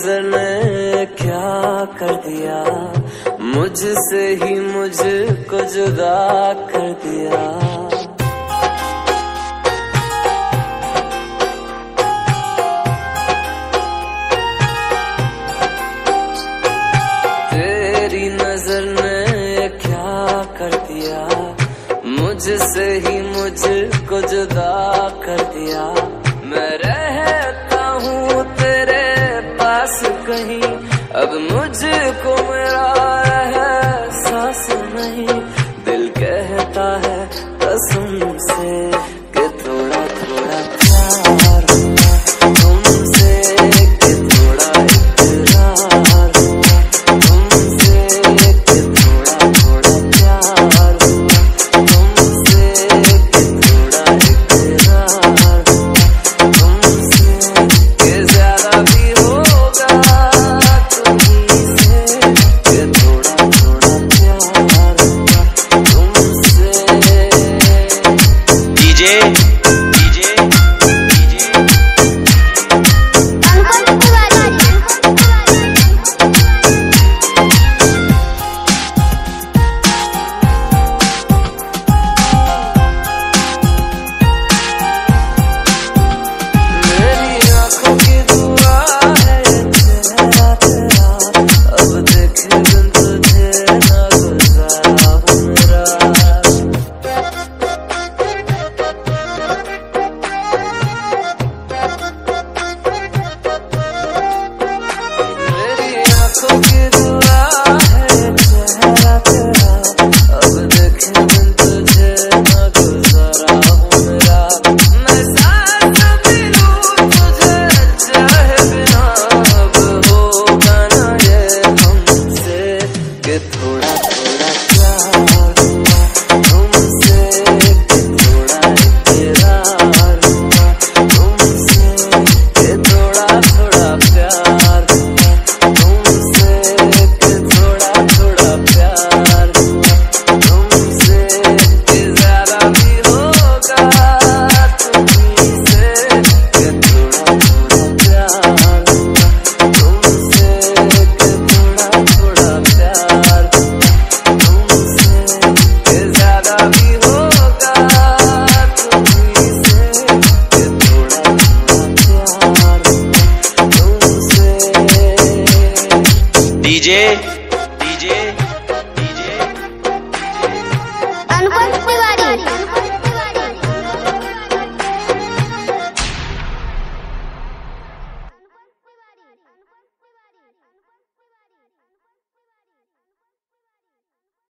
नजर ने क्या कर दिया, मुझसे ही मुझको जुदा कर दिया। तेरी नजर ने क्या कर दिया, मुझसे ही मुझको जुदा कर दिया। मैं रहता हूँ तेरे पास कहीं, अब मुझको मेरा एहसास नहीं। दिल कहता है कसम से कि थोड़ा थोड़ा प्यार हुआ तुमसे, कि थोड़ा इकरार हुआ तुमसे, कि थोड़ा थोड़ा प्यार हुआ तुमसे, कि थोड़ा इकरार हुआ तुमसे, कि ज्यादा भी होगा तुम्हीं से, कि थोड़ा थोड़ा प्यार हुआ तुमसे। DJ DJ